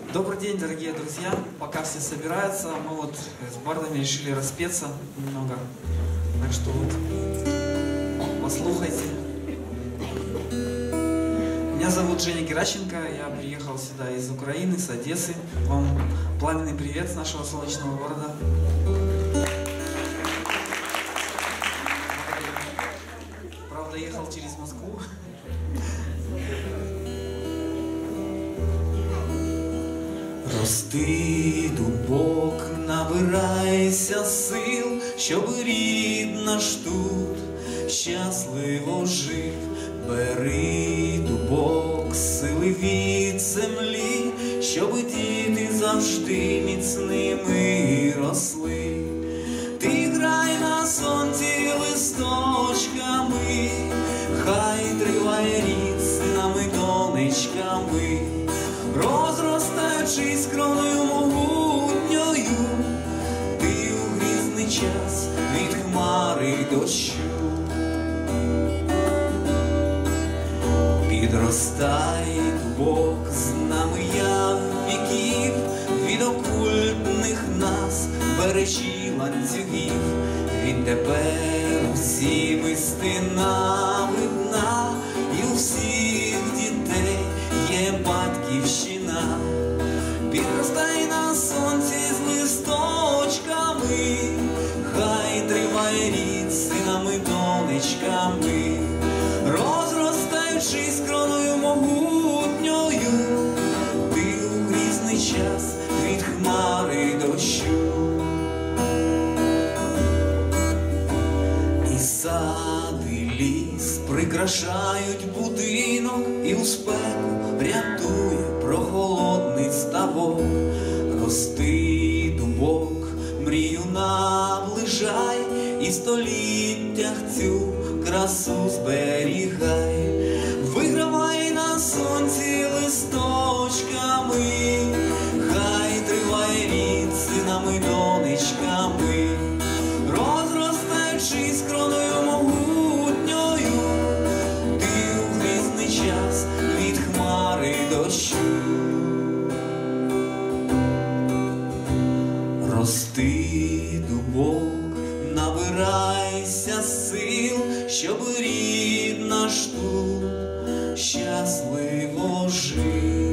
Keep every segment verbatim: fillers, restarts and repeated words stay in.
Добрый день, дорогие друзья. Пока все собираются, мы вот с бардами решили распеться немного. Так что вот, послухайте. Меня зовут Женя Геращенко, я приехал сюда из Украины, с Одессы. Вам пламенный привет с нашего солнечного города. Правда, ехал через Москву. Рости, дубок, набирайся сил, щоб рід наш тут щасливо жив. Бери, дубок, сили від землі, щоб діти завжди міцними росли. Ти грай на сонці листочками, хай триває рід синами, донечками. Розростаючись кроною могутньою, ти у грізний час від хмари дощу. Підростай, дубок, з нами як віків, від окультних нас бережі ланцюгів. Відтепер усіми стінами дна і у всіх дітей є батьківщина. Підростай на сонці з листочками, хай триває рід синами, донечками. Розростаючись кроною могутньою, ти у грізний час від хмари дощу. І сад, і ліс прикрашають будинок, і у спеку рятує прохолодний ставок. Рости, дубок, мрію наближай, і століттях цю красу зберігай. Вигравай на сонці листочками, хай триває рід синами, донечками. Розростаючись кроною могутньою, ти у грізний час від хмари дощу. Рости, дубок, набирайся сил, щоб рід наш тут щасливо жив.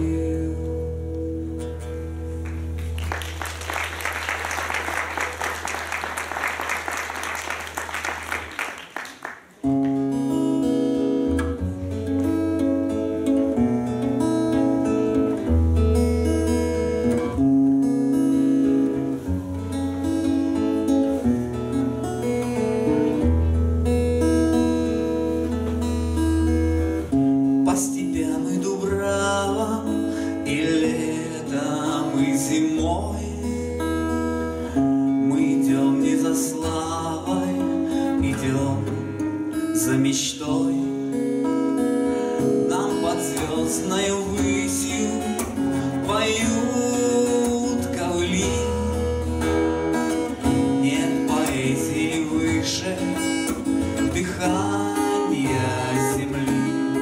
За мечтой нам под звездною высью поют ковыли. Нет поэзии выше дыхания земли.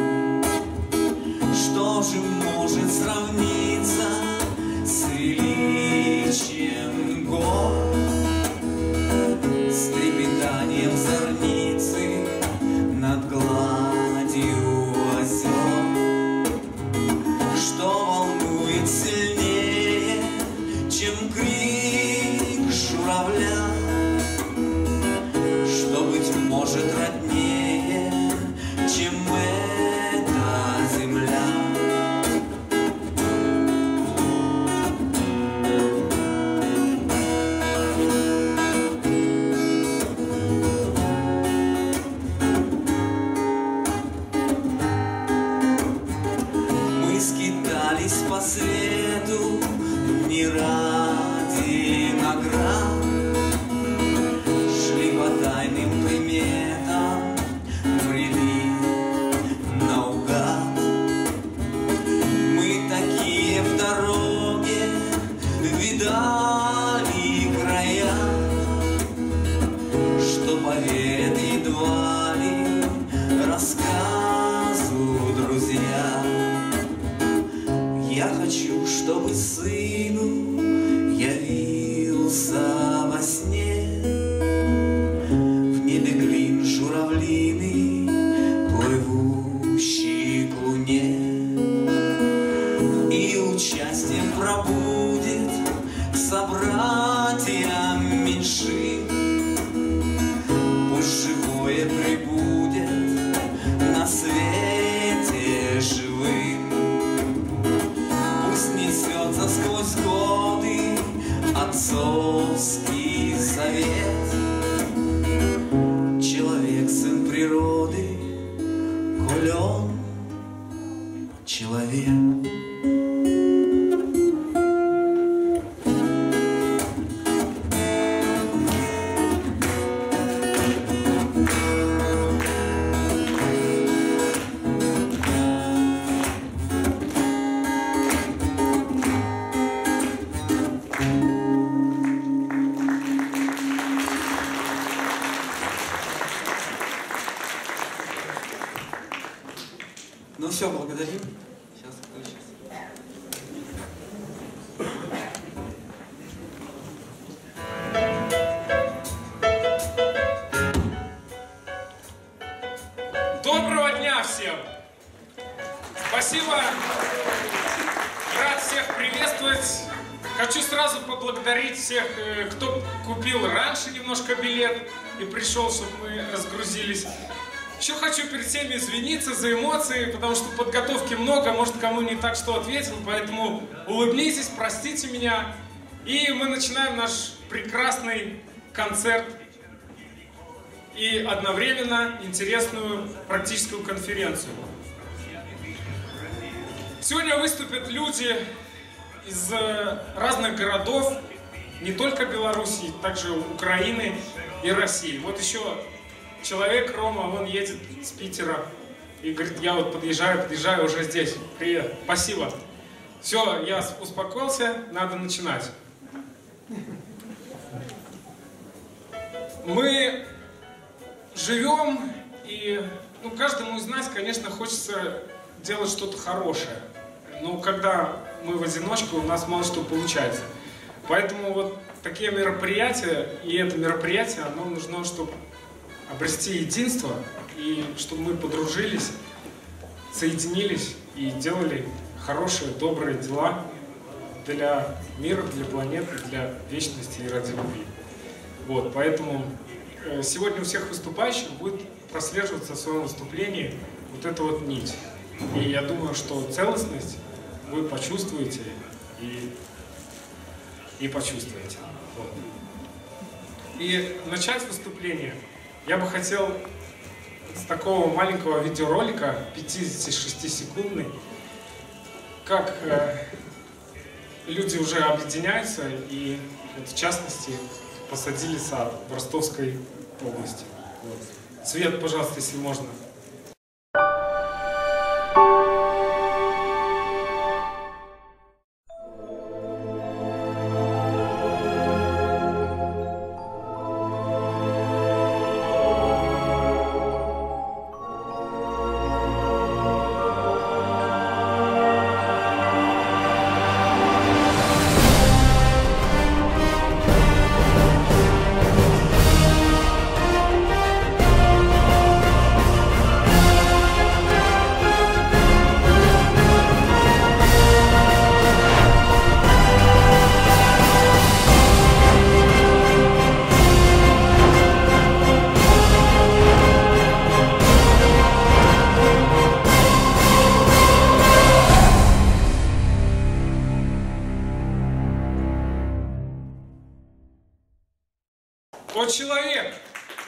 Что же может сравниться с величием гор, с трепетанием зорницы над гладью озер? Что волнует сильнее, чем крик журавля? Что, быть может, роднее, чем эта земля? Скитались по свету не ради наград, шли по тайным приметам, брели наугад. Мы такие в дороге видали края, что поверят едва ли рассказу друзья. Я хочу, чтобы все, благодарим. Сейчас включится. Доброго дня всем! Спасибо! Рад всех приветствовать. Хочу сразу поблагодарить всех, кто купил раньше немножко билет и пришел, чтобы мы разгрузились. Еще хочу перед всеми извиниться за эмоции, потому что подготовки много, может, кому не так что ответил, поэтому улыбнитесь, простите меня. И мы начинаем наш прекрасный концерт и одновременно интересную практическую конференцию. Сегодня выступят люди из разных городов, не только Беларуси, также Украины и России. Вот еще человек, Рома, он едет с Питера и говорит, я вот подъезжаю, подъезжаю уже здесь. Привет, спасибо. Все, я успокоился, надо начинать. Мы живем, и ну, каждому из нас, конечно, хочется делать что-то хорошее. Но когда мы в одиночку, у нас мало что получается. Поэтому вот такие мероприятия, и это мероприятие, оно нужно, чтобы обрести единство, и чтобы мы подружились, соединились и делали хорошие, добрые дела для мира, для планеты, для вечности и ради любви. Вот, поэтому сегодня у всех выступающих будет прослеживаться в своем выступлении вот эта вот нить. И я думаю, что целостность вы почувствуете и, и почувствуете. Вот. И начать выступление я бы хотел с такого маленького видеоролика, пятидесятишестисекундный, как э, люди уже объединяются и, вот, в частности, посадили сад в Ростовской области. Вот. Свет, пожалуйста, если можно. О, человек,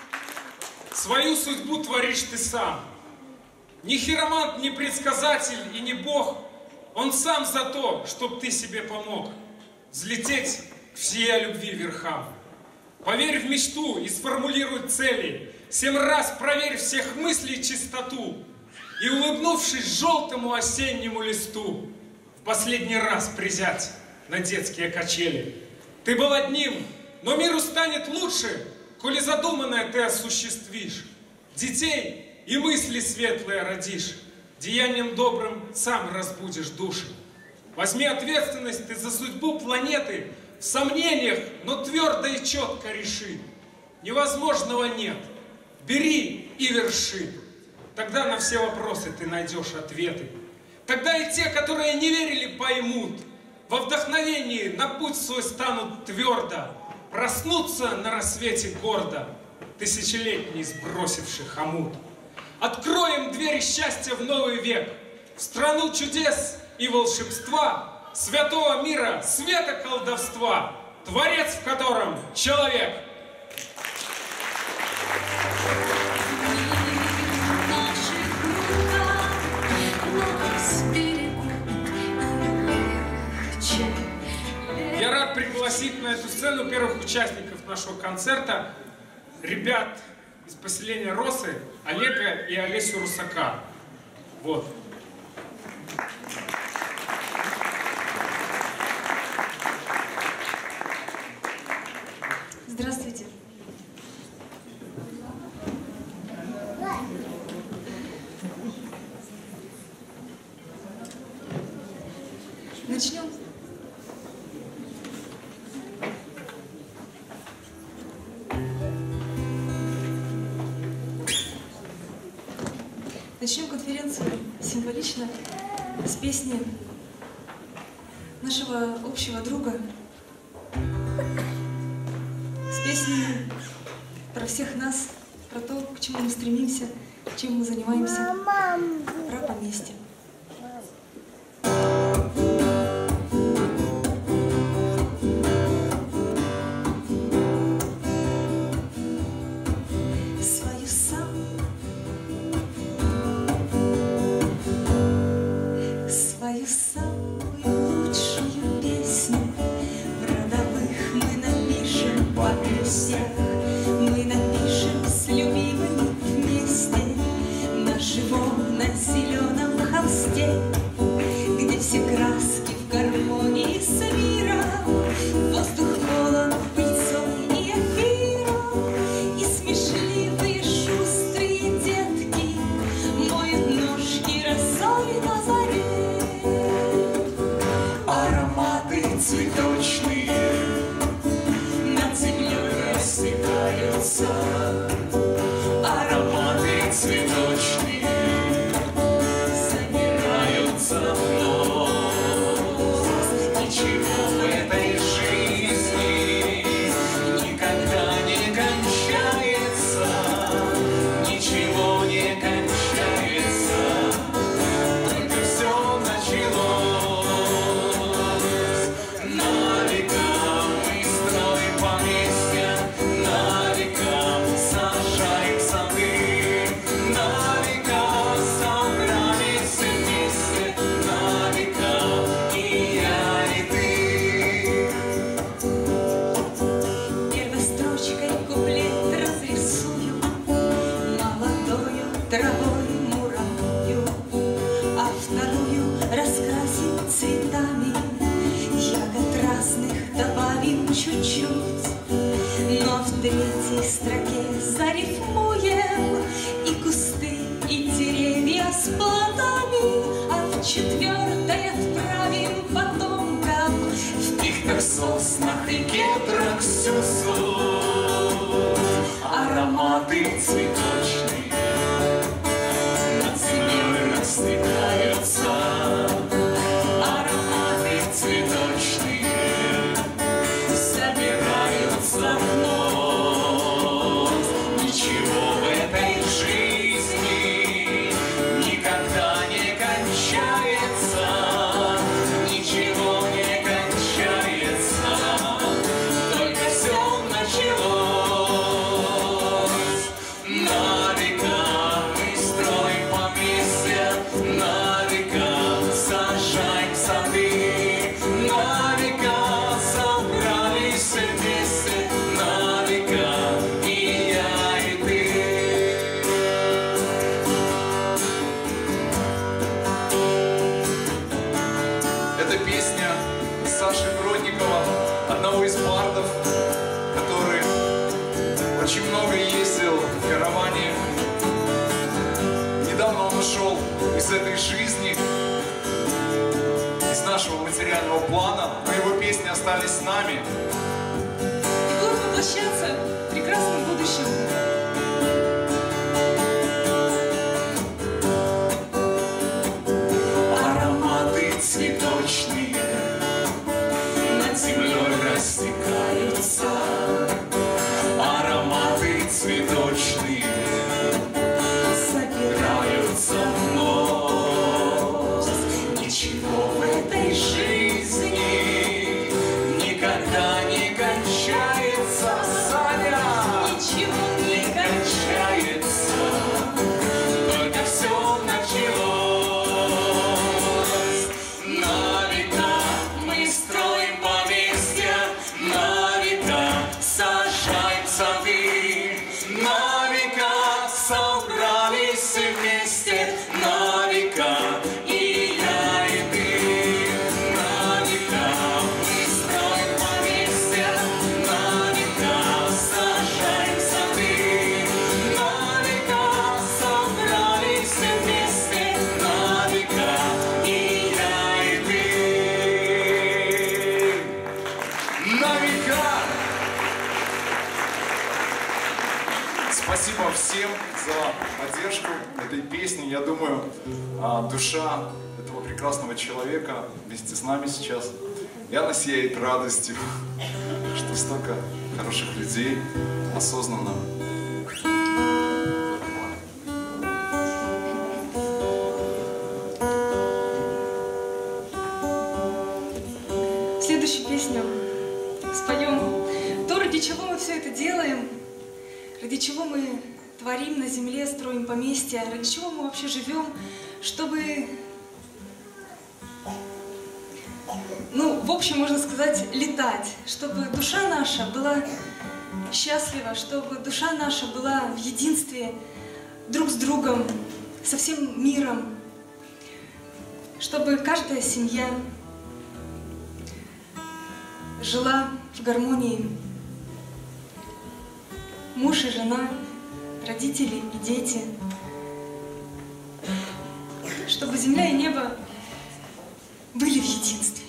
свою судьбу творишь ты сам. Ни хиромант, ни предсказатель и не Бог, он сам за то, чтоб ты себе помог взлететь к всей любви верхам. Поверь в мечту и сформулируй цели, семь раз проверь всех мыслей чистоту и, улыбнувшись желтому осеннему листу, в последний раз присядь на детские качели. Ты был одним, но миру станет лучше, коли задуманное ты осуществишь. Детей и мысли светлые родишь, деянием добрым сам разбудишь души. Возьми ответственность ты за судьбу планеты, в сомнениях, но твердо и четко реши. Невозможного нет, бери и верши. Тогда на все вопросы ты найдешь ответы. Тогда и те, которые не верили, поймут. Во вдохновении на путь свой станут твердо, проснуться на рассвете гордо, тысячелетний сбросивших омут. Откроем двери счастья в новый век, в страну чудес и волшебства, святого мира, света колдовства, творец в котором человек. Я рад пригласить на эту сцену первых участников нашего концерта, ребят из поселения Росы, Олега и Олесю Русака. Вот. Здравствуйте. Начнем конференцию символично с песни нашего общего друга, с песней про всех нас, про то, к чему мы стремимся, чем мы занимаемся, про поместье. Мы напишем с любимыми вместе на живом, на зеленом холсте, где все краски в гармонии с миром, воздух полон пыльцой и эфиром, и смешливые шустрые детки моют ножки росой на заре. Ароматы цветочные над землей растекаются, ароматы цветочные собираются вновь. Ничего в этой жизни никогда не кончается, ничего не кончается, только все началось. На века мы строим поместья, на века сажаем сады, на века собрались вместе, на века и я, и ты. Первой строчкой куплет разрисую молодою травой муравью, а вторую раскрасим цветами, ягод разных добавим чуть-чуть, но в третьей строке зарифмуем и кусты, и деревья с плодами, а в четвертой отправим потомкам В пихтах, соснах и кедрах всю суть. Ароматы цветочные над землей растекаются, ароматы цветочные собираются вновь. Ничего в этой жизни никогда не кончается, ничего не кончается, только все началось. На века мы строим поместья, на века сажаем сады, на века собрались вместе, на века и я, и ты. Это песня Саши Бродникова, одного из бардов, который очень много ездил в караване. Недавно он ушел из этой жизни, из нашего материального плана, но его песни остались с нами. И будут воплощаться в прекрасном будущем. Ароматы цветочные над землей растекаются, ароматы цветочные собираются вновь. Ничего в этой жизни никогда не кончается, Саня. Спасибо всем за поддержку этой песни. Я думаю, душа этого прекрасного человека вместе с нами сейчас, и она сияет радостью, что столько хороших людей осознанно. Следующую песню споем то, ради чего мы все это делаем, ради чего мы творим на земле, строим поместья, ради чего мы вообще живем, чтобы, ну, в общем, можно сказать, летать, чтобы душа наша была счастлива, чтобы душа наша была в единстве друг с другом, со всем миром, чтобы каждая семья жила в гармонии. Муж и жена, родители и дети. Чтобы земля и небо были в единстве.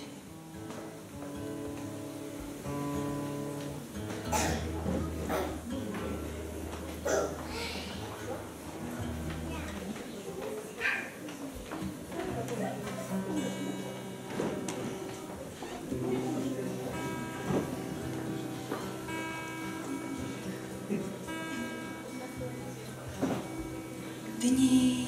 Дни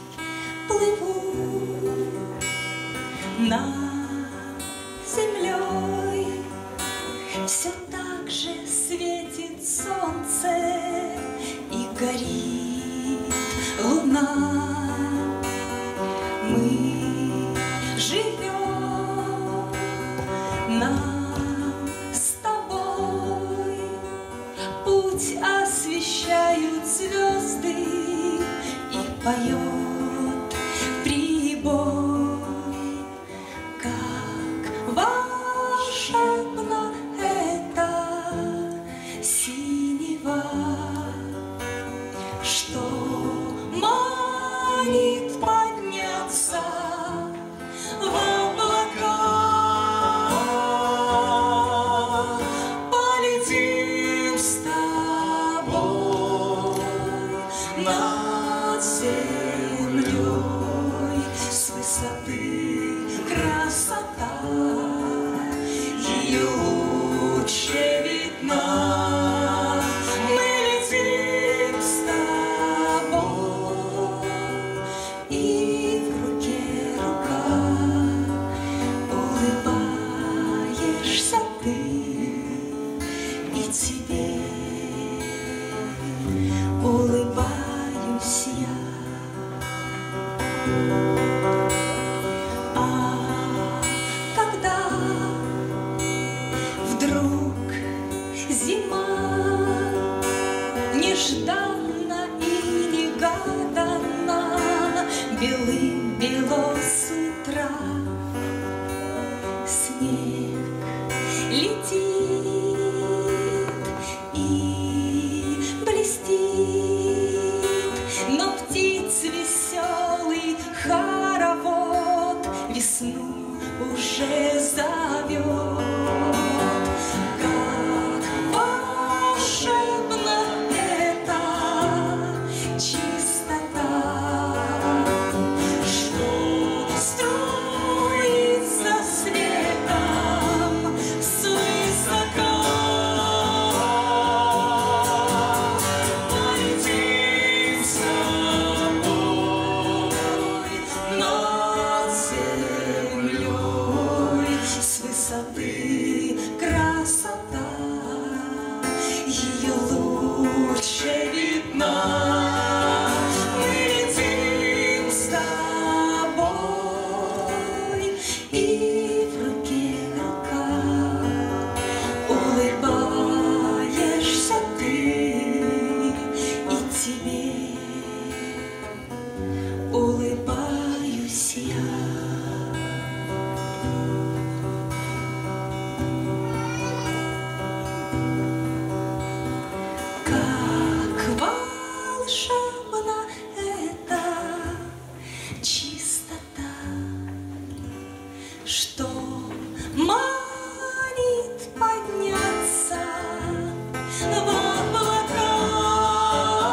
плывут над землей, все так же светит солнце и горит луна. Мы живем, нам с тобой путь освещают звезды. Поет прибой, как волшебно это синева, что манит подняться в облака. Полетим с тобой над землей, с высоты красота ее лучше видна. Мы летим с тобой, и в руке рука, улыбаешься ты, и тебе улыбаюсь я. А когда вдруг зима нежданно и негаданно белым бело с утра снег летит и блестит, но птиц веселый хоровод весну уже зовет. Как волшебно это чистота, что струится светом свысока. Полетим с тобой над землей, с высоты красота ее лучше видна. Мы летим с тобой, и в руке рука, улыбаешься ты, и тебе улыбаюсь я. Как волшебно это чистота, что манит подняться в облака.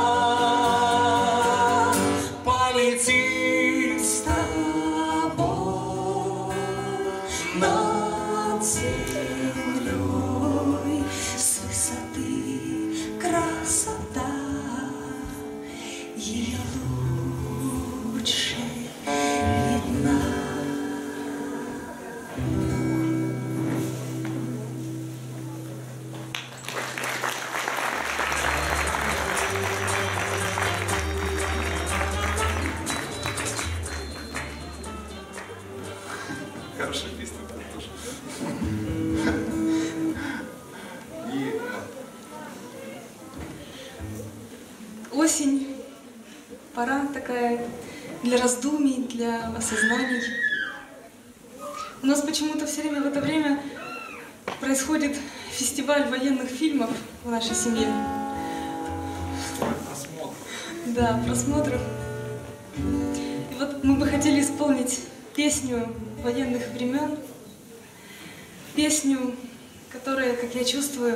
осень, пора такая для раздумий, для осознаний. У нас почему-то все время в это время происходит фестиваль военных фильмов в нашей семье. Просмотр. Да, просмотров. И вот мы бы хотели исполнить песню военных времен, песню, которая, как я чувствую,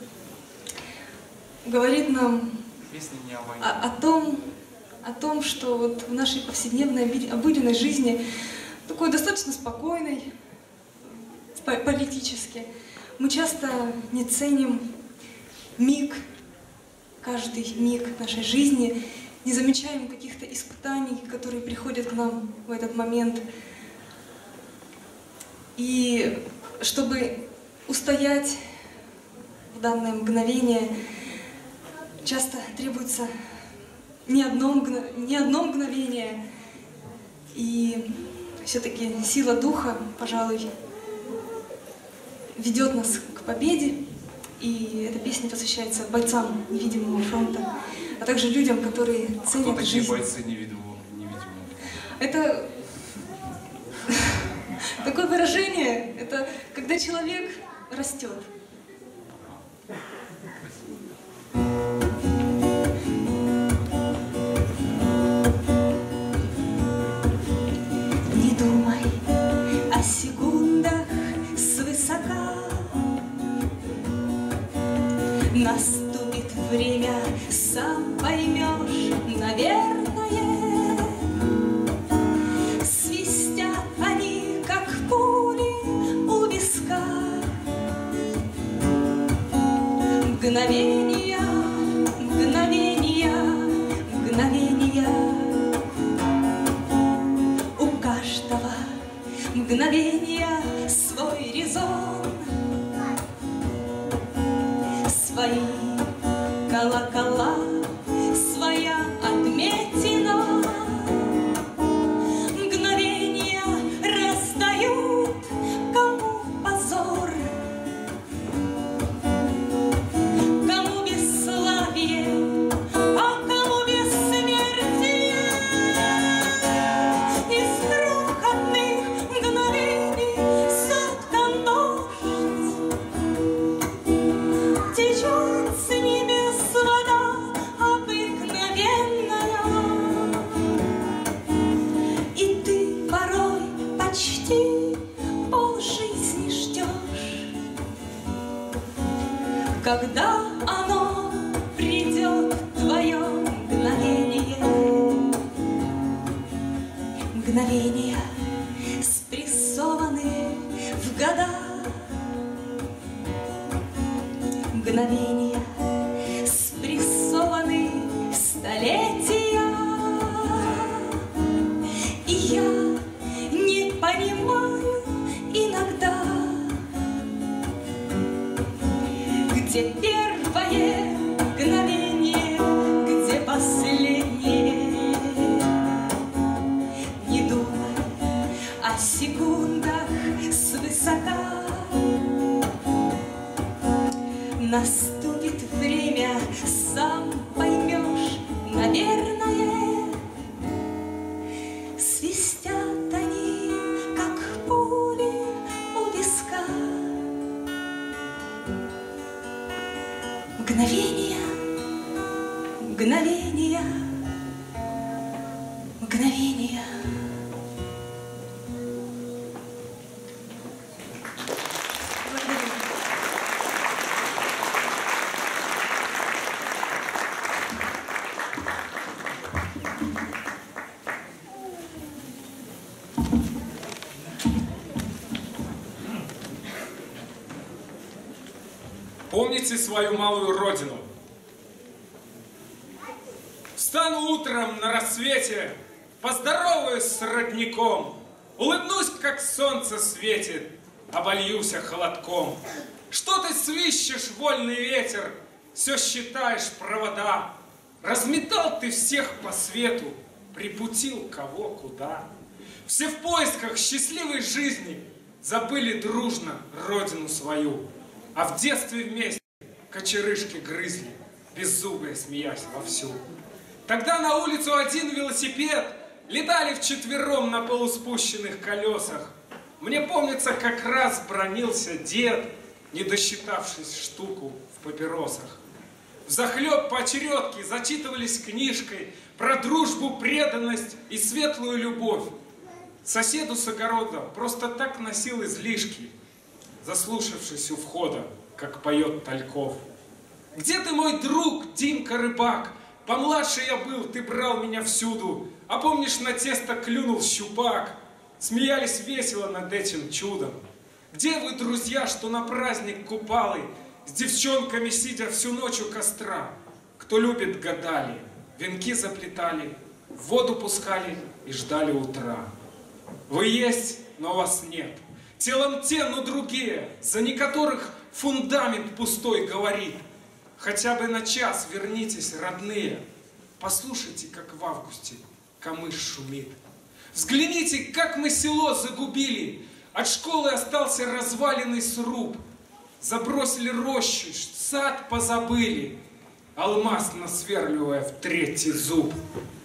говорит нам Песня не о войне. о, о том, о том, что вот в нашей повседневной обыденной жизни, такой достаточно спокойной, политически, мы часто не ценим миг, каждый миг нашей жизни, не замечаем каких-то испытаний, которые приходят к нам в этот момент. И чтобы устоять в данное мгновение, часто требуется не одно, мгно... не одно мгновение. И все-таки сила духа, пожалуй, ведет нас к победе. И эта песня посвящается бойцам невидимого фронта, а также людям, которые ценят Кто такие жизнь. бойцы невидимого, невидимого? Это такое выражение, это когда человек растет. Не думай о секундах свысока. Наступит время, сам поймешь, наверное. Свистят они, как пули у виска. Мгновения, мгновения, мгновения. У каждого мгновения свой резон, свои колокола, своя отметина. Мгновения раздают, кому позор, кому бесславие, а кому бессмертие. Из крохотных мгновений соткан дождь, течет с небес вода обыкновенная. И ты порой почти полжизни ждешь, когда оно придет, твое мгновение. Мгновения спрессованы в года, мгновения спрессованы в столетия. И я не понимаю иногда, где первое мгновение, где последнее. Не думай о секундах свысока. Наступит время, сам поймешь, наверное. Свистят они, как пули у виска. Мгновения, мгновения, мгновения. Помните свою малую родину. Встану утром на рассвете, поздороваюсь с родником, улыбнусь, как солнце светит, обольюся холодком. Что ты свищешь, вольный ветер, все считаешь провода? Разметал ты всех по свету, припутил кого куда. Все в поисках счастливой жизни забыли дружно родину свою. А в детстве вместе кочерышки грызли, беззубые, смеясь вовсю. Тогда на улицу один велосипед, летали вчетвером на полуспущенных колесах. Мне помнится, как раз бранился дед, не досчитавшись штуку в папиросах. Взахлеб поочередки зачитывались книжкой про дружбу, преданность и светлую любовь. Соседу с огорода просто так носил излишки, заслушавшись у входа, как поет Тальков. Где ты, мой друг, Димка Рыбак? Помладше я был, ты брал меня всюду. А помнишь, на тесто клюнул щупак? Смеялись весело над этим чудом. Где вы, друзья, что на праздник купалы, с девчонками сидя всю ночь у костра? Кто любит, гадали, венки заплетали, в воду пускали и ждали утра. Вы есть, но вас нет. Телом те, но другие, за некоторых фундамент пустой говорит. Хотя бы на час вернитесь, родные. Послушайте, как в августе камыш шумит. Взгляните, как мы село загубили. От школы остался разваленный сруб. Забросили рощу, сад позабыли, алмаз насверливая в третий зуб.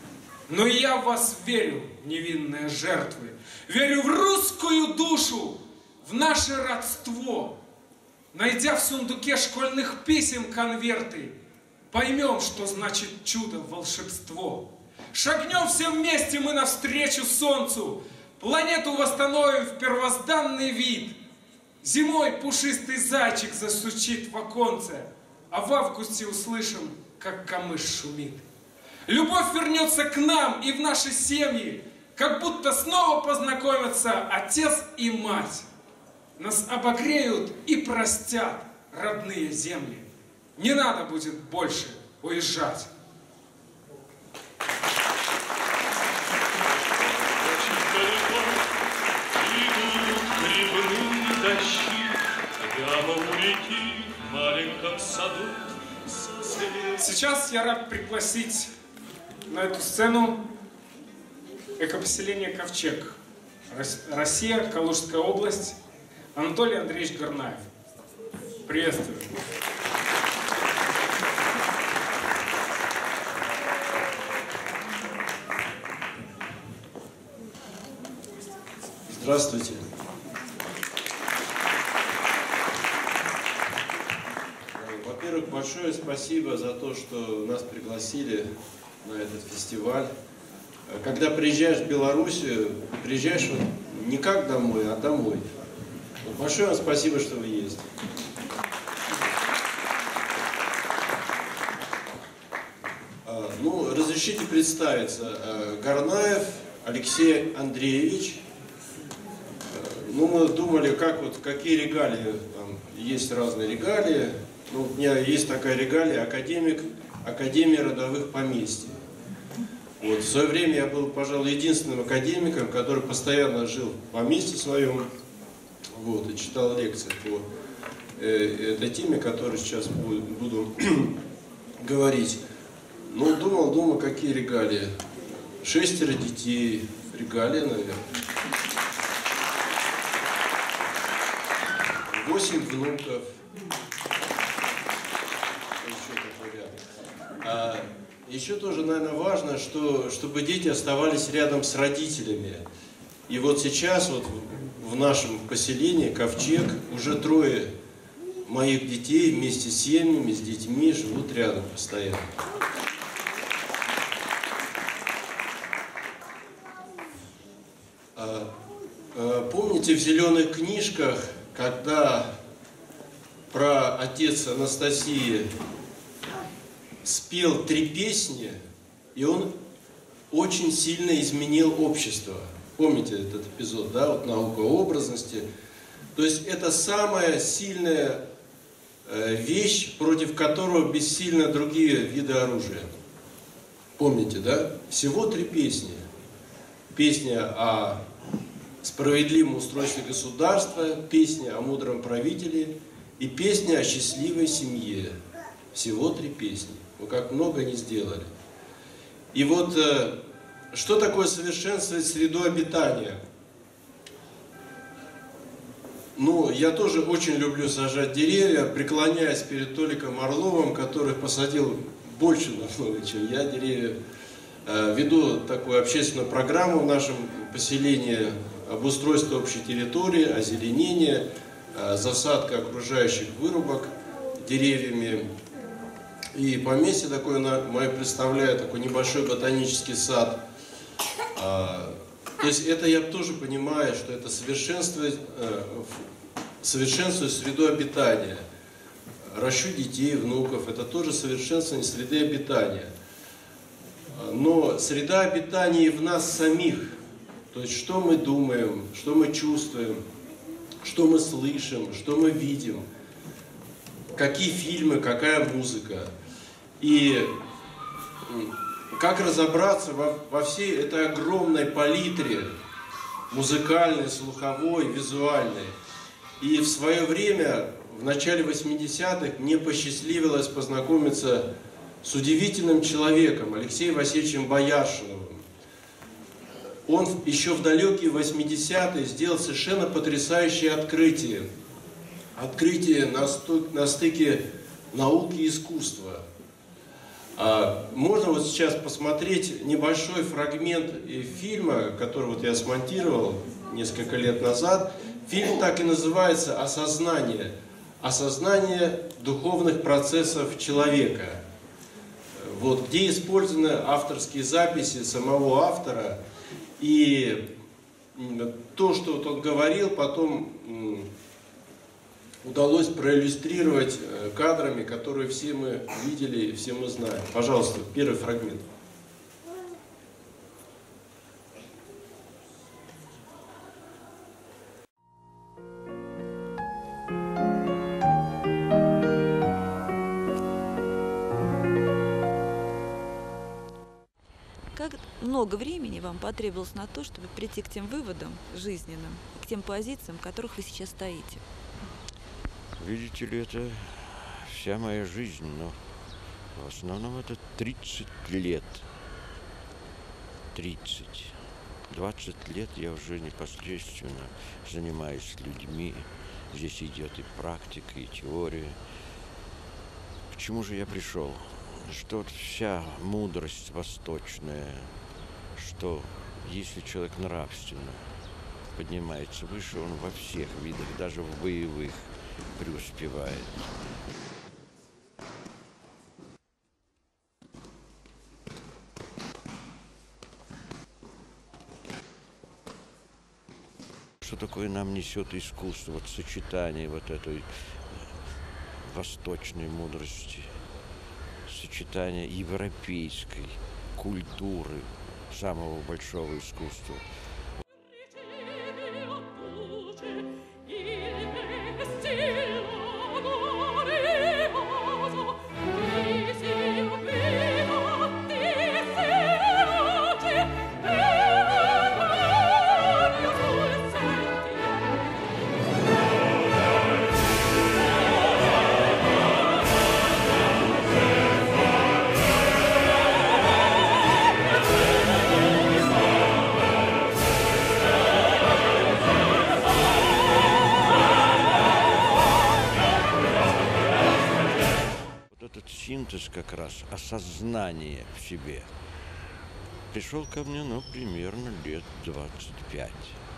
Но я в вас верю, невинные жертвы. Верю в русскую душу, в наше родство. Найдя в сундуке школьных писем конверты, поймем, что значит чудо, волшебство. Шагнем все вместе мы навстречу солнцу, планету восстановим в первозданный вид. Зимой пушистый зайчик засучит в оконце, а в августе услышим, как камыш шумит. Любовь вернется к нам и в наши семьи, как будто снова познакомятся отец и мать. Нас обогреют и простят родные земли. Не надо будет больше уезжать. Сейчас я рад пригласить на эту сцену экопоселение Ковчег. Россия, Калужская область. Анатолий Андреевич Горнаев. Приветствую. Здравствуйте. Во-первых, большое спасибо за то, что нас пригласили на этот фестиваль. Когда приезжаешь в Белоруссию, приезжаешь вот не как домой, а домой. Большое вам спасибо, что вы есть. Ну, разрешите представиться. Горнаев Алексей Андреевич. Ну, мы думали, как вот, какие регалии, там есть разные регалии. Ну, у меня есть такая регалия, академик Академии родовых поместий. Вот, в свое время я был, пожалуй, единственным академиком, который постоянно жил в поместье своем, вот, и читал лекции по э, этой теме, которую сейчас буду, буду говорить. Ну, думал, думал, какие регалии. Шестеро детей, регалия, наверное. Восемь внуков. А еще тоже, наверное, важно, что, чтобы дети оставались рядом с родителями. И вот сейчас вот в нашем поселении Ковчег уже трое моих детей вместе с семьями, с детьми живут рядом постоянно. А, а, помните, в зеленых книжках, когда про отец Анастасии спел три песни, и он очень сильно изменил общество. Помните этот эпизод, да? Вот наука образности. То есть это самая сильная вещь, против которого бессильны другие виды оружия. Помните, да? Всего три песни. Песня о справедливом устройстве государства, песня о мудром правителе и песня о счастливой семье. Всего три песни. Ну, как много они сделали. И вот, э, что такое совершенствовать среду обитания? Ну, я тоже очень люблю сажать деревья, преклоняясь перед Толиком Орловым, который посадил больше намного, чем я, деревьев. Веду такую общественную программу в нашем поселении: обустройство общей территории, озеленение, засадка окружающих вырубок деревьями. И поместье такое мое представляю, такой небольшой ботанический сад. То есть это я тоже понимаю, что это совершенствует, совершенствует среду обитания. Ращу детей, внуков, это тоже совершенствование среды обитания. Но среда обитания и в нас самих, то есть что мы думаем, что мы чувствуем, что мы слышим, что мы видим, какие фильмы, какая музыка. И как разобраться во, во всей этой огромной палитре музыкальной, слуховой, визуальной. И в свое время, в начале восьмидесятых, мне посчастливилось познакомиться с удивительным человеком, Алексеем Васильевичем Бояршиновым. Он еще в далекие восьмидесятые сделал совершенно потрясающее открытие. Открытие на, сту, на стыке науки и искусства. А, можно вот сейчас посмотреть небольшой фрагмент фильма, который вот я смонтировал несколько лет назад. Фильм так и называется «Осознание». Осознание духовных процессов человека. Вот, где использованы авторские записи самого автора. И то, что вот он говорил, потом удалось проиллюстрировать кадрами, которые все мы видели и все мы знаем. Пожалуйста, первый фрагмент. Как много времени вам потребовалось на то, чтобы прийти к тем выводам жизненным, к тем позициям, в которых вы сейчас стоите? Видите ли, это вся моя жизнь, но в основном это тридцать лет. тридцать. двадцать лет я уже непосредственно занимаюсь людьми. Здесь идет и практика, и теория. К чему же я пришел? Что вот вся мудрость восточная, что если человек нравственно поднимается выше, он во всех видах, даже в боевых, преуспевает. Что такое нам несет искусство, вот сочетание вот этой восточной мудрости, сочетание европейской культуры, самого большого искусства. Синтез как раз, осознание в себе, пришел ко мне, ну, примерно лет двадцать пять.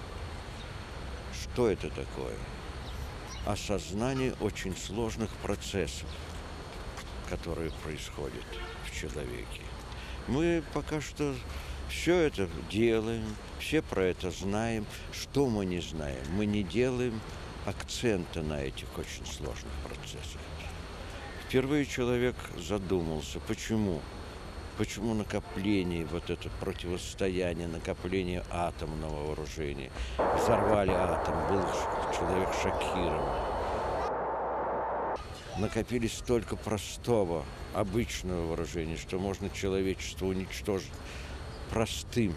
Что это такое? Осознание очень сложных процессов, которые происходят в человеке. Мы пока что все это делаем, все про это знаем. Что мы не знаем? Мы не делаем акцента на этих очень сложных процессах. Впервые человек задумался, почему? Почему накопление, вот это противостояние, накопление атомного вооружения. Взорвали атом, был человек шокирован. Накопили столько простого, обычного вооружения, что можно человечество уничтожить простым,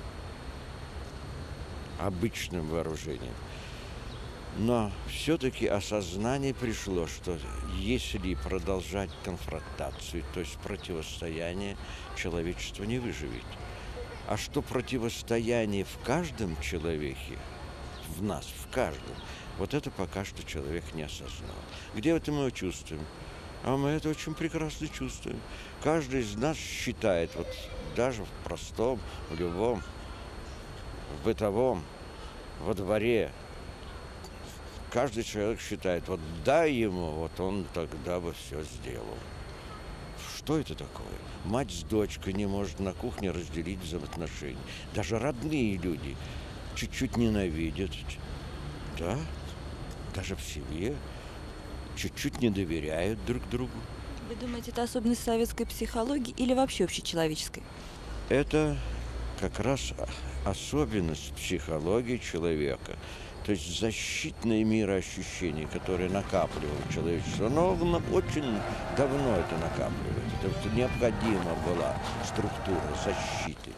обычным вооружением. Но все-таки осознание пришло, что если продолжать конфронтацию, то есть противостояние, человечество не выживет. А что противостояние в каждом человеке, в нас, в каждом, Вот это пока что человек не осознал. Где это мы его чувствуем? А мы это очень прекрасно чувствуем. Каждый из нас считает, вот даже в простом, в любом, в бытовом, во дворе, каждый человек считает, вот дай ему, вот он тогда бы все сделал. Что это такое? Мать с дочкой не может на кухне разделить взаимоотношения. Даже родные люди чуть-чуть ненавидят, да, даже в семье, чуть-чуть не доверяют друг другу. Вы думаете, это особенность советской психологии или вообще общечеловеческой? Это как раз особенность психологии человека. То есть защитное мироощущение, которое накапливало человечество, оно очень давно это накапливает. Это что необходима была структура защиты.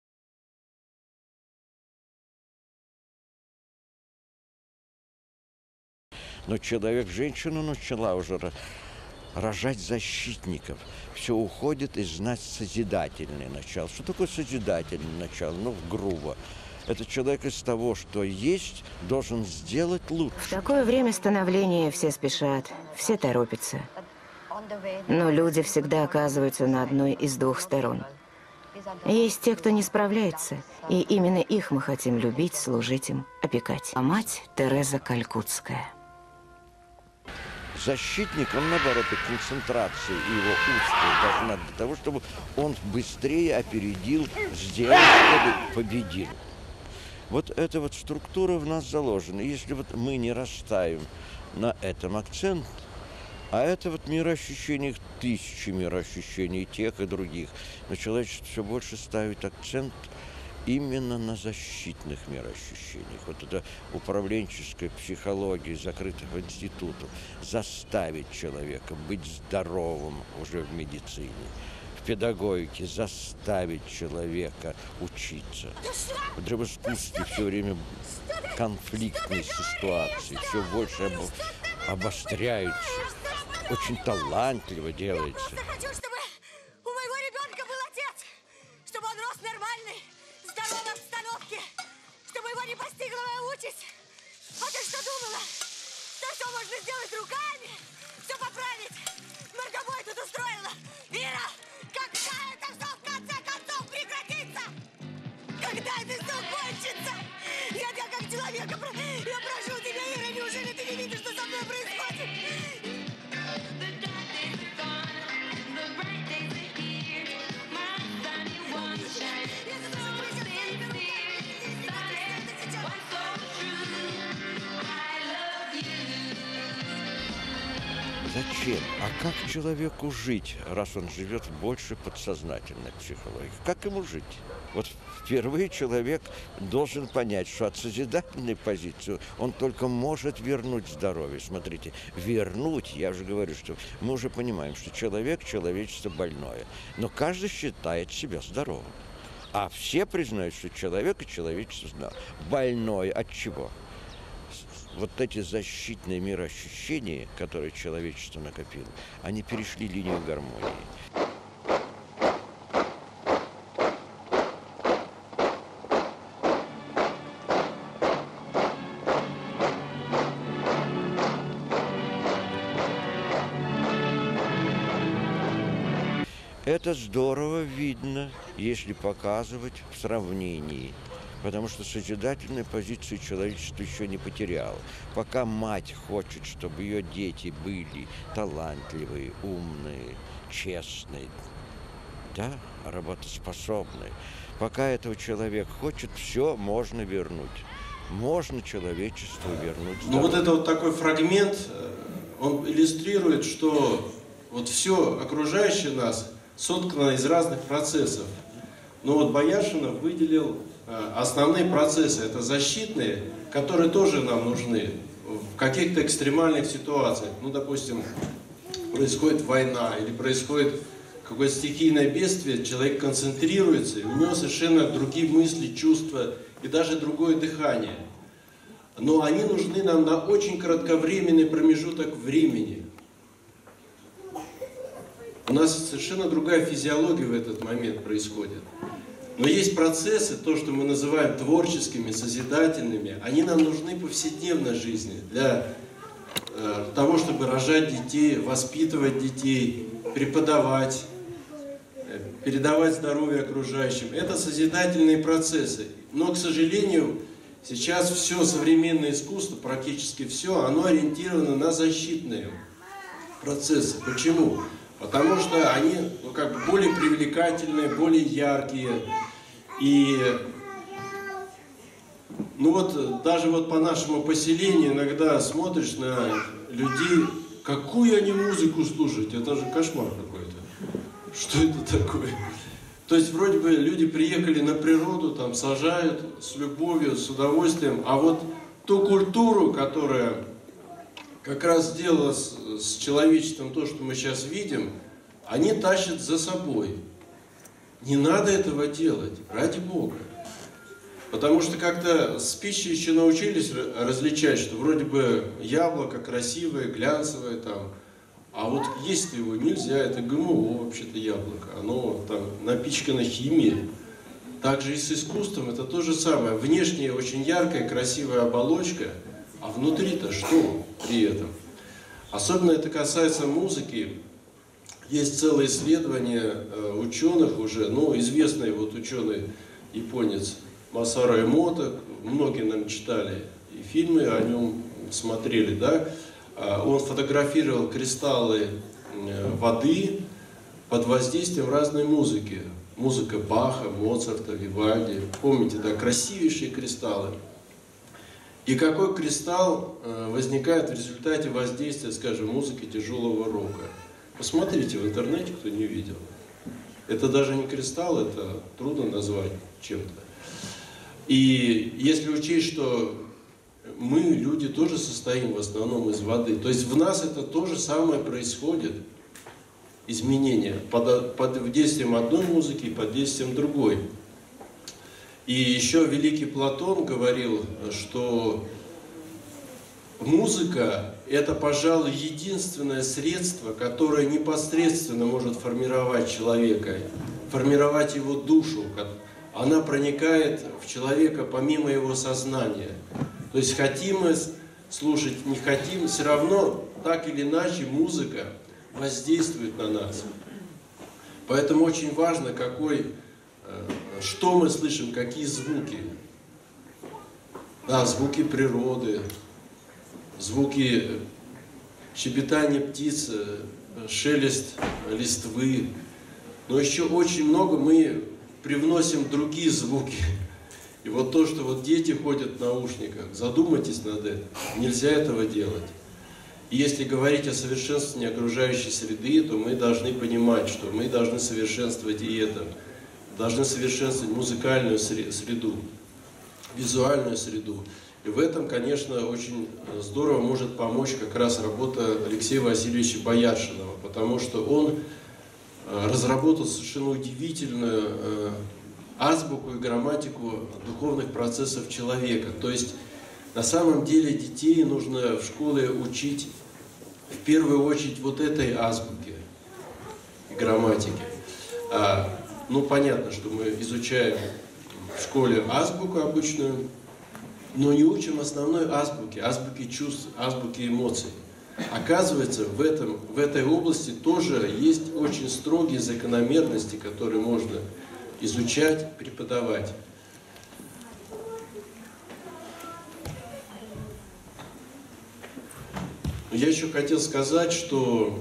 Но человек-женщина начала уже рожать защитников. Все уходит из нас созидательное начало. Что такое созидательное начало? Ну, грубо. Это человек из того, что есть, должен сделать лучше. В такое время становления все спешат, все торопятся. Но люди всегда оказываются на одной из двух сторон. Есть те, кто не справляется, и именно их мы хотим любить, служить им, опекать. А мать Тереза Калькутская. Защитник, он наоборот, и концентрация его узкая должна для того, чтобы он быстрее опередил, сделал, чтобы победил. Вот эта вот структура в нас заложена. Если вот мы не расставим на этом акцент, а это вот мироощущение, тысячи мироощущений тех и других, но человечество все больше ставит акцент именно на защитных мироощущениях. Вот это управленческая психология закрытых институтов заставить человека быть здоровым уже в медицине. В педагогике заставить человека учиться. В искусстве все время конфликтные ситуации, все больше об... обостряются. Очень талантливо делается. Я хочу, чтобы у моего ребенка был отец, чтобы он рос в нормальной, здоровой обстановке, чтобы его не постигла моя участь. А ты что думала? Что все можно сделать руками? Все поправить? Моргобой тут устроила. Вера, когда это все в конце концов прекратится? Когда это все кончится? Я тебя как человека, я прошу тебя, Ира, неужели ты не видишь, что со мной происходит? Зачем? А как человеку жить, раз он живет в больше подсознательной психологии? Как ему жить? Вот впервые человек должен понять, что от созидательной позиции он только может вернуть здоровье. Смотрите, вернуть, я уже говорю, что мы уже понимаем, что человек, человечество больное. Но каждый считает себя здоровым. А все признают, что человек и человечество больное. От чего? Вот эти защитные мироощущения, которые человечество накопило, они перешли линию гармонии. Это здорово видно, если показывать в сравнении. Потому что созидательную позицию человечество еще не потеряло. Пока мать хочет, чтобы ее дети были талантливые, умные, честные, да, работоспособные. Пока этого человек хочет, все можно вернуть. Можно человечеству вернуть здоровье. Ну вот это вот такой фрагмент, он иллюстрирует, что вот все окружающее нас соткано из разных процессов. Но вот Бояршинов выделил основные процессы, это защитные, которые тоже нам нужны в каких-то экстремальных ситуациях. Ну, допустим, происходит война или происходит какое-то стихийное бедствие, человек концентрируется, и у него совершенно другие мысли, чувства и даже другое дыхание. Но они нужны нам на очень кратковременный промежуток времени. У нас совершенно другая физиология в этот момент происходит. Но есть процессы, то, что мы называем творческими, созидательными, они нам нужны в повседневной жизни для э, того, чтобы рожать детей, воспитывать детей, преподавать, э, передавать здоровье окружающим. Это созидательные процессы. Но, к сожалению, сейчас все современное искусство, практически все, оно ориентировано на защитные процессы. Почему? Потому что они, ну, как бы более привлекательные, более яркие. И ну вот даже вот по нашему поселению иногда смотришь на людей, какую они музыку слушают, это же кошмар какой-то. Что это такое? То есть вроде бы люди приехали на природу, там сажают с любовью, с удовольствием, а вот ту культуру, которая как раз сделала с, с человечеством то, что мы сейчас видим, они тащат за собой. Не надо этого делать, ради Бога. Потому что как-то с пищей еще научились различать, что вроде бы яблоко красивое, глянцевое там, а вот есть его нельзя, это ГМО вообще-то яблоко, оно там напичкано химией. Также и с искусством это то же самое. Внешне очень яркая, красивая оболочка, а внутри-то что при этом? Особенно это касается музыки. Есть целое исследование ученых уже, ну, известный вот ученый японец Масаро Эмото, многие нам читали и фильмы о нем смотрели, да, он фотографировал кристаллы воды под воздействием разной музыки. Музыка Баха, Моцарта, Вивальди, помните, да, красивейшие кристаллы. И какой кристалл возникает в результате воздействия, скажем, музыки тяжелого рока? Посмотрите в интернете, кто не видел. Это даже не кристалл, это трудно назвать чем-то. И если учесть, что мы, люди, тоже состоим в основном из воды, то есть в нас это то же самое происходит, изменения, под, под действием одной музыки и под действием другой. И еще великий Платон говорил, что музыка – это, пожалуй, единственное средство, которое непосредственно может формировать человека, формировать его душу. Она проникает в человека помимо его сознания. То есть хотим мы слушать, не хотим, все равно так или иначе музыка воздействует на нас. Поэтому очень важно, какой, что мы слышим, какие звуки. Да, звуки природы, звуки щебетания птиц, шелест листвы. Но еще очень много мы привносим другие звуки. И вот то, что вот дети ходят в наушниках, задумайтесь над этим. Нельзя этого делать. И если говорить о совершенствовании окружающей среды, то мы должны понимать, что мы должны совершенствовать и это. Должны совершенствовать музыкальную среду, визуальную среду. И в этом, конечно, очень здорово может помочь как раз работа Алексея Васильевича Бояршинова, потому что он разработал совершенно удивительную азбуку и грамматику духовных процессов человека. То есть, на самом деле, детей нужно в школе учить в первую очередь вот этой азбуке и грамматике. А, ну, понятно, что мы изучаем в школе азбуку обычную, но не учим основной азбуке, азбуке чувств, азбуке эмоций. Оказывается, в, этом, в этой области тоже есть очень строгие закономерности, которые можно изучать, преподавать. Я еще хотел сказать, что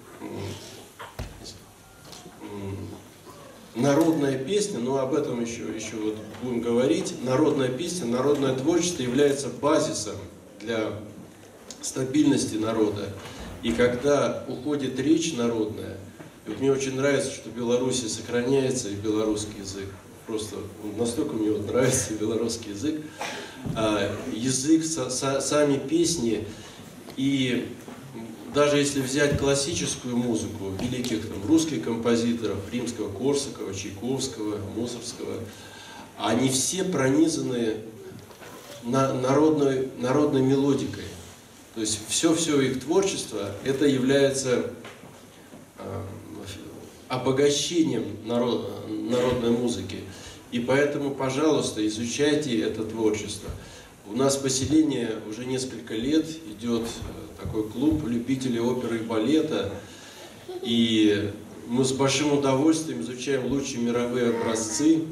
народная песня, ну об этом еще, еще вот будем говорить, народная песня, народное творчество является базисом для стабильности народа. И когда уходит речь народная, вот мне очень нравится, что в Беларуси сохраняется и белорусский язык. Просто настолько мне вот нравится белорусский язык. А, язык, со, со, сами песни. И даже если взять классическую музыку великих там, русских композиторов, Римского-Корсакова, Чайковского, Мусоргского, они все пронизаны на, народной, народной мелодикой. То есть все-все их творчество, это является э, обогащением народ, народной музыки. И поэтому, пожалуйста, изучайте это творчество. У нас в поселении уже несколько лет идет такой клуб любителей оперы и балета. И мы с большим удовольствием изучаем лучшие мировые образцы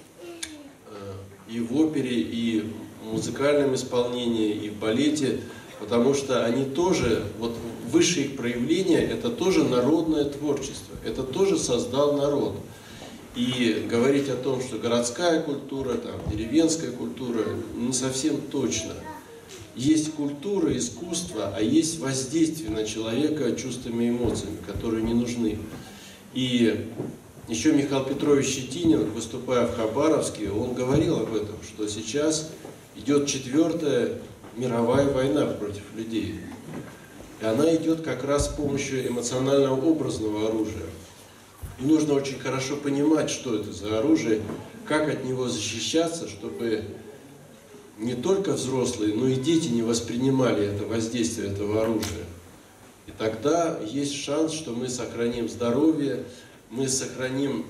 и в опере, и в музыкальном исполнении, и в балете, потому что они тоже, вот высшее их проявление, это тоже народное творчество, это тоже создал народ. И говорить о том, что городская культура, там, деревенская культура, не совсем точно. Есть культура, искусство, а есть воздействие на человека чувствами и эмоциями, которые не нужны. И еще Михаил Петрович Щетинин, выступая в Хабаровске, он говорил об этом, что сейчас идет четвертая мировая война против людей. И она идет как раз с помощью эмоционального образного оружия. И нужно очень хорошо понимать, что это за оружие, как от него защищаться, чтобы не только взрослые, но и дети не воспринимали это воздействие этого оружия. И тогда есть шанс, что мы сохраним здоровье, мы сохраним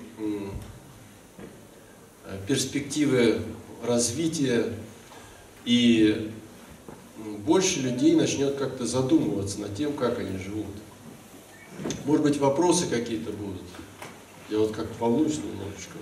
перспективы развития, и больше людей начнет как-то задумываться над тем, как они живут. Может быть, вопросы какие-то будут? Я вот как волнуюсь немножечко.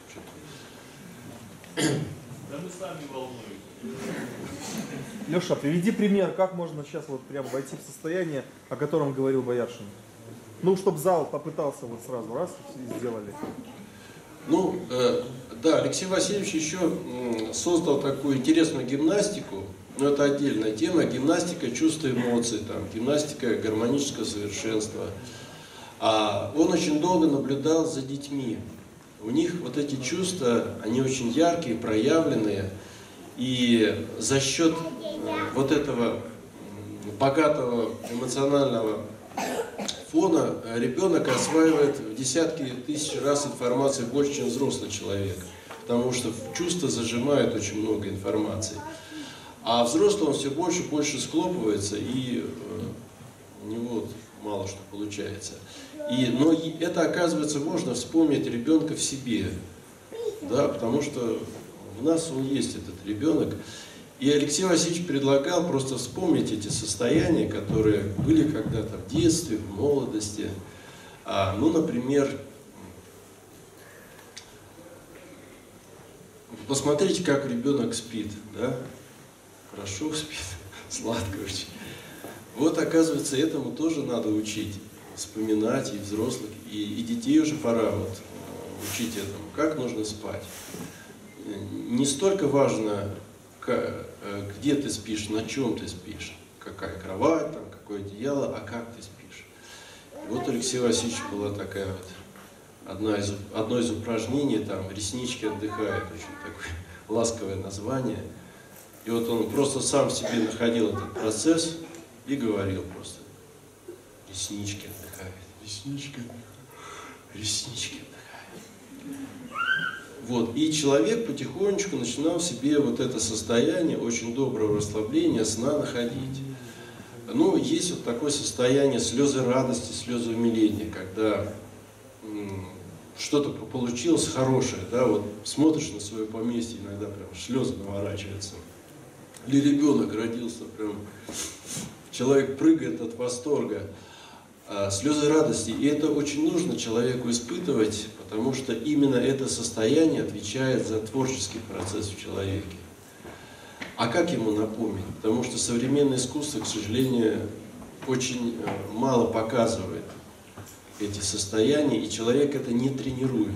Да мы сами волнуемся. Леша, приведи пример, как можно сейчас вот прям войти в состояние, о котором говорил Бояршин. Ну, чтобы зал попытался вот сразу раз и сделали. Ну, э, да, Алексей Васильевич еще э, создал такую интересную гимнастику, но это отдельная тема, гимнастика чувства эмоций, там, гимнастика гармонического совершенства. А он очень долго наблюдал за детьми. У них вот эти чувства, они очень яркие, проявленные, и за счет вот этого богатого эмоционального фона ребенок осваивает в десятки тысяч раз информации больше, чем взрослый человек, потому что чувства зажимают очень много информации. А взрослый он все больше и больше схлопывается, и у него мало что получается. И, но это, оказывается, можно вспомнить ребенка в себе, да, потому что в нас он есть, этот ребенок. И Алексей Васильевич предлагал просто вспомнить эти состояния, которые были когда-то в детстве, в молодости. А, ну, например, посмотрите, как ребенок спит, да? Хорошо спит, сладко очень. Вот, оказывается, этому тоже надо учить, вспоминать и взрослых, и, и детей уже пора вот учить этому, как нужно спать. Не столько важно, где ты спишь, на чем ты спишь, какая кровать, там, какое одеяло, а как ты спишь. И вот у Алексея Васильевича была такая вот одна из, одно из упражнений, там, реснички отдыхают, очень такое ласковое название. И вот он просто сам себе находил этот процесс и говорил просто: реснички отдыхают, реснички отдыхают, реснички отдыхают. Вот. И человек потихонечку начинал в себе вот это состояние очень доброго расслабления, сна находить. Ну, есть вот такое состояние слезы радости, слезы умиления, когда что-то получилось хорошее, да, вот смотришь на свое поместье, иногда прям слезы наворачиваются. Или ребенок родился, прям человек прыгает от восторга. А, слезы радости. И это очень нужно человеку испытывать, потому что именно это состояние отвечает за творческий процесс в человеке. А как ему напомнить? Потому что современное искусство, к сожалению, очень мало показывает эти состояния, и человек это не тренирует.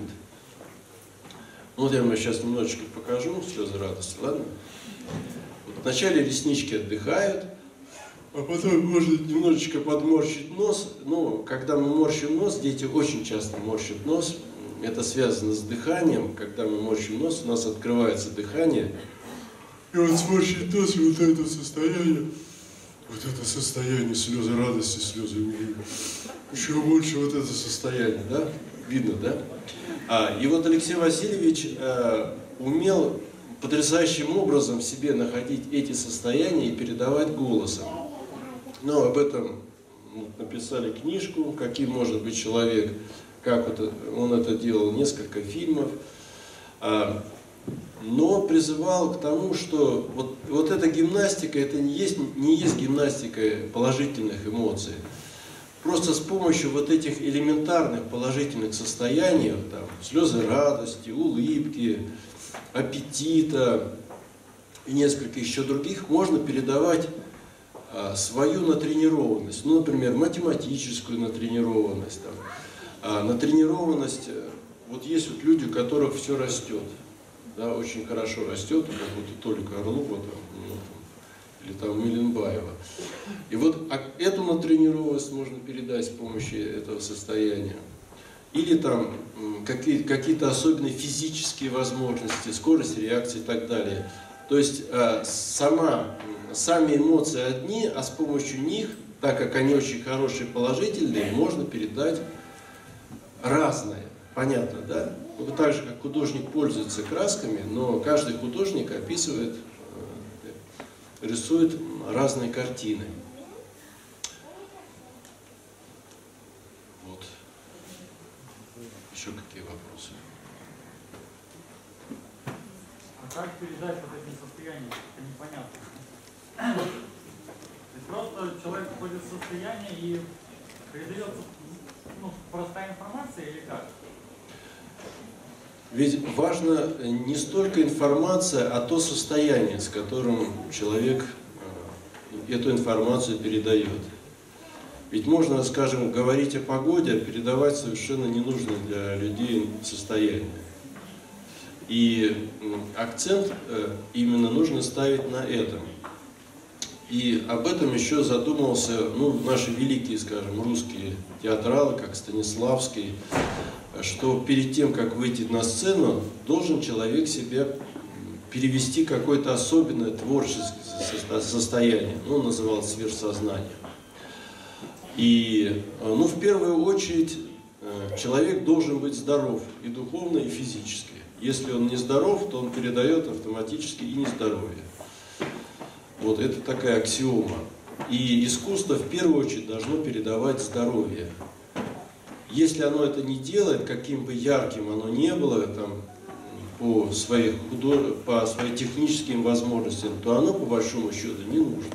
Ну, вот я вам сейчас немножечко покажу слезы радости, ладно? Вот вначале реснички отдыхают, а потом можно немножечко подморщить нос. Ну, когда мы морщим нос, дети очень часто морщат нос. Это связано с дыханием. Когда мы морщим нос, у нас открывается дыхание. И вот сморщить нос, и вот это состояние, вот это состояние слезы радости, слезы умиления. Еще больше вот это состояние, да? Видно, да? А, и вот Алексей Васильевич э, умел потрясающим образом в себе находить эти состояния и передавать голосом. Но об этом написали книжку, каким может быть человек, как это, он это делал, несколько фильмов. Но призывал к тому, что вот, вот эта гимнастика, это не есть, не есть гимнастика положительных эмоций. Просто с помощью вот этих элементарных положительных состояний, там, слезы радости, улыбки, аппетита и несколько еще других, можно передавать а, свою натренированность. Ну, например, математическую натренированность, там, а, натренированность, вот есть вот люди, у которых все растет. Да, очень хорошо растет, как вот у Толика Орлова там, ну, там, или там Миленбаева. И вот эту натренированность можно передать с помощью этого состояния. Или там какие, какие-то особенные физические возможности, скорость реакции и так далее. То есть сама, сами эмоции одни, а с помощью них, так как они очень хорошие, положительные, можно передать разное. Понятно, да? Вот так же, как художник пользуется красками, но каждый художник описывает, рисует разные картины. Вот. Еще какие вопросы? А как передать вот эти состояния? Это непонятно. То есть просто человек входит в состояние и передается, ну, простая информация или как? Ведь важно не столько информация, а то состояние, с которым человек эту информацию передает. Ведь можно, скажем, говорить о погоде, а передавать совершенно ненужное для людей состояние. И акцент именно нужно ставить на этом. И об этом еще задумался, ну, наши великие, скажем, русские театралы, как Станиславский, что перед тем, как выйти на сцену, должен человек себе перевести какое-то особенное творческое состояние. Ну, он называл сверхсознание. И, ну, в первую очередь, человек должен быть здоров и духовно, и физически. Если он не здоров, то он передает автоматически и нездоровье. Вот это такая аксиома. И искусство в первую очередь должно передавать здоровье. Если оно это не делает, каким бы ярким оно ни было там, по, своих худож... по своим техническим возможностям, то оно по большому счету не нужно.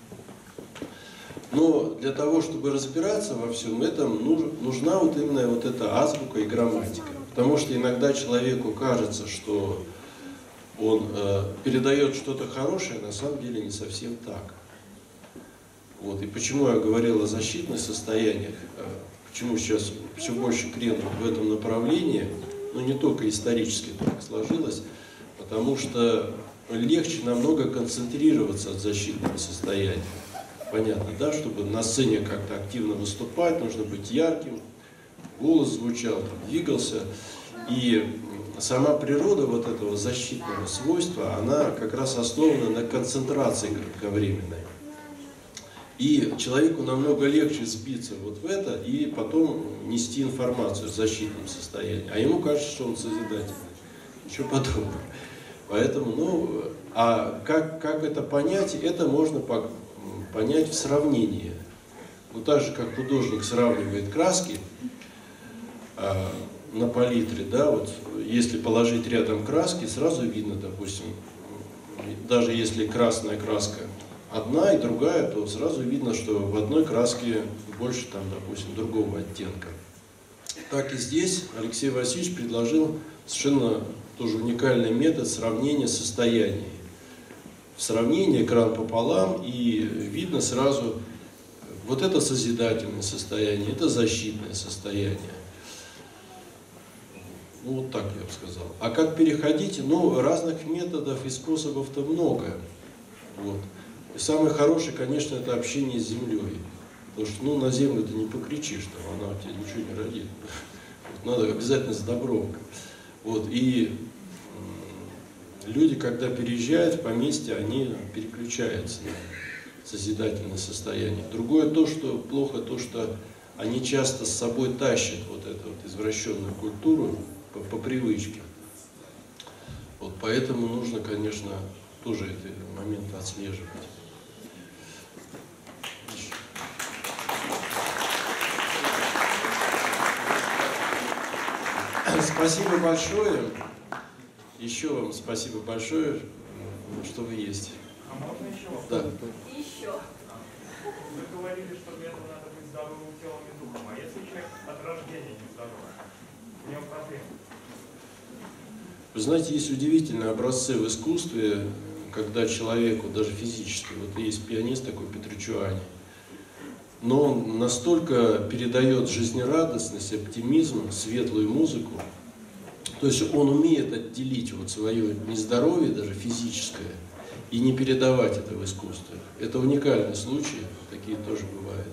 Но для того, чтобы разбираться во всем этом, нужна вот именно вот эта азбука и грамматика. Потому что иногда человеку кажется, что он э, передает что-то хорошее, на самом деле не совсем так. Вот. И почему я говорил о защитных состояниях, почему сейчас все больше крен в этом направлении, но не только исторически так сложилось, потому что легче намного концентрироваться от защитного состояния. Понятно, да, чтобы на сцене как-то активно выступать, нужно быть ярким, голос звучал, двигался. И сама природа вот этого защитного свойства, она как раз основана на концентрации кратковременной. И человеку намного легче сбиться вот в это и потом нести информацию в защитном состоянии. А ему кажется, что он созидательный. Ничего подобного. Поэтому, ну, а как, как это понять? Это можно по, понять в сравнении. Ну, так же, как художник сравнивает краски а, на палитре, да, вот если положить рядом краски, сразу видно, допустим, даже если красная краска одна и другая, то сразу видно, что в одной краске больше, там, допустим, другого оттенка. Так и здесь Алексей Васильевич предложил совершенно тоже уникальный метод сравнения состояний. В сравнении экран пополам, и видно сразу, вот это созидательное состояние, это защитное состояние. Ну, вот так я бы сказал. А как переходить? Ну, разных методов и способов-то много. Вот. И самый хороший, конечно, это общение с землей. Потому что, ну, на землю ты не покричишь, там, она у тебя ничего не родит. Вот, надо обязательно с добром. Вот. И люди, когда переезжают в поместье, они переключаются на созидательное состояние. Другое то, что плохо, то, что они часто с собой тащат вот эту вот извращенную культуру по, по привычке. Вот, поэтому нужно, конечно, тоже эти моменты отслеживать. Спасибо большое. еще вам спасибо большое, что вы есть. А можно еще? Да. Еще. Вы говорили, что для этого надо быть здоровым телом и духом. А если человек от рождения не здоровый, у него проблемы? Вы знаете, есть удивительные образцы в искусстве, когда человеку, даже физически, вот есть пианист такой Петричуани, но он настолько передает жизнерадостность, оптимизм, светлую музыку, то есть он умеет отделить вот свое нездоровье, даже физическое, и не передавать это в искусстве. Это уникальный случай, такие тоже бывают.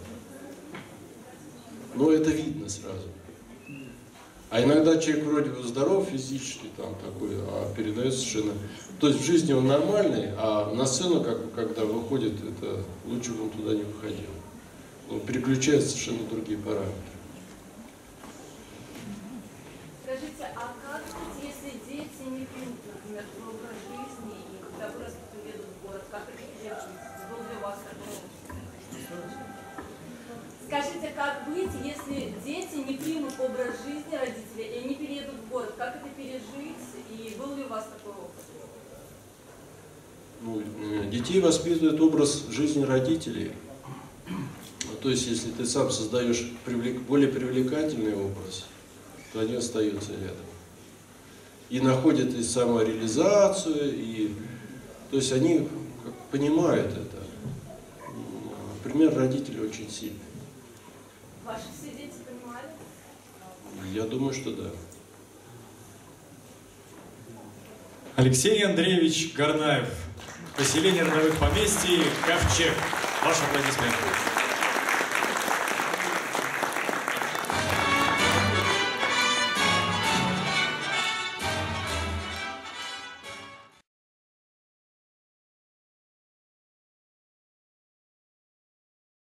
Но это видно сразу. А иногда человек вроде бы здоров физически, там такой, а передает совершенно... То есть в жизни он нормальный, а на сцену, как, когда выходит, это лучше бы он туда не выходил. Он переключает совершенно другие параметры. Скажите, а как быть, если дети не примут, например, свой образ жизни, и когда вырастут и едут в город, как это пережить? Был ли у вас такой опыт? Скажите, как быть, если дети не примут образ жизни родителей, и они переедут в город? Как это пережить, и был ли у вас такой опыт? Ну, детей воспитывает образ жизни родителей. То есть, если ты сам создаешь привлек... более привлекательный образ, то они остаются рядом. И находят и самореализацию, и... То есть, они как, понимают это. Например, родители очень сильные. Ваши все дети понимали? Я думаю, что да. Алексей Андреевич Горнаев. Поселение родовых поместий Ковчег. Ваши аплодисменты.